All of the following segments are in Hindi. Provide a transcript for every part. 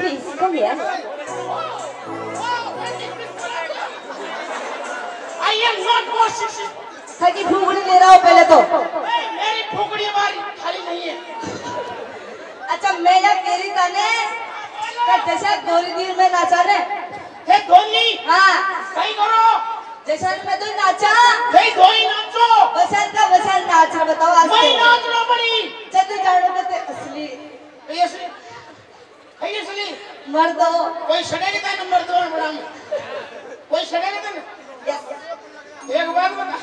ठीक हो गया। I am not more 60. थकी फूकड़ी ले रहा हूँ पहले तो। मेरी फूकड़ी हमारी खाली नहीं है। अच्छा मैं ना तेरी ताने जैसा गोरी दिन में नाचा रे। हे धोनी। हाँ। सही करो। जैसा में तो नाचा। हे धोनी नाचो। वसन नाच बताओ आज। मैं नाच लो बड़ी। चल जानो में असली। ये असली। है ये असली। मर्दो। कोई सड़ेगा तो नंबर 2 में बढ़ाऊँ। कोई सड़ेगा तो एक बात बता।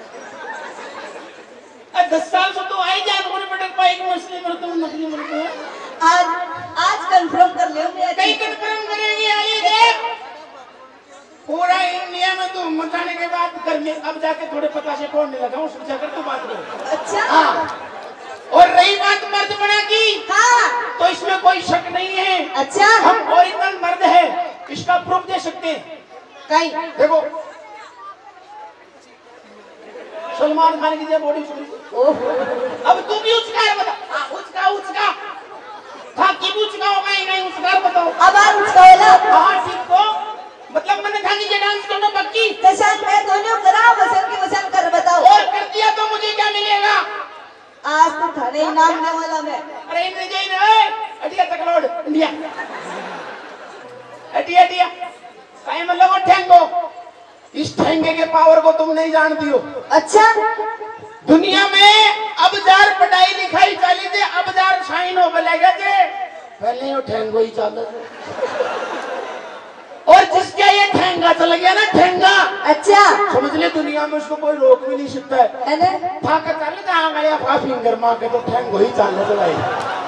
10 साल से तो आई जान कोने पटक पाएगी मछली मरता हूँ नकली मरता हूँ। आज कंफर्म कर ले मैं। कहीं कंफर्म करेंगे आइए देख। पूरा इंडिया में तो मचाने के बाद घर में अब जाके थोड़े पता से कौन नहीं लगा हूँ सोचा कर तो बात करो। अच्छा। हाँ। और रही बात मर्द बना की। हाँ। तो इसमें कोई शक नहीं है। अच्छा। हम ओरिजिनल मर्द है इसका प्रूफ दे सकते हैं। कहीं देखो सलमान खान की बॉडी अब तू भी उसका बता। उसका था कि उसका होगा ही नहीं उसका बताओ। अब उसका होला। हाँ ठीक तो मतलब मैंने था कि डांस करना पक्की। वसन मैं दोनों करा वसन कर बताओ। और कर दिया तो मुझे क्या मिलेगा? आज तो थाने इनाम देने वाला मैं। अरे इंद्र जय रे अटिया तकलोड इंडिया अटिया काहे मतलब वो ठेंगो। इस ठेंगे के पावर को तुम नहीं जानती हो। अच्छा दुनिया में अब जार पढ़ाई लिखाई चली थी अब जार साइन हो बोलेगा थे पहले वो ठेंगो ही चल और जिसका ये ठेंगा चल गया ना ठेंगा। अच्छा समझ ले दुनिया में उसको कोई रोक भी नहीं सकता है। था कर चल जहाँ गया फिंगर मार के तो ठेंगो ही चल भाई।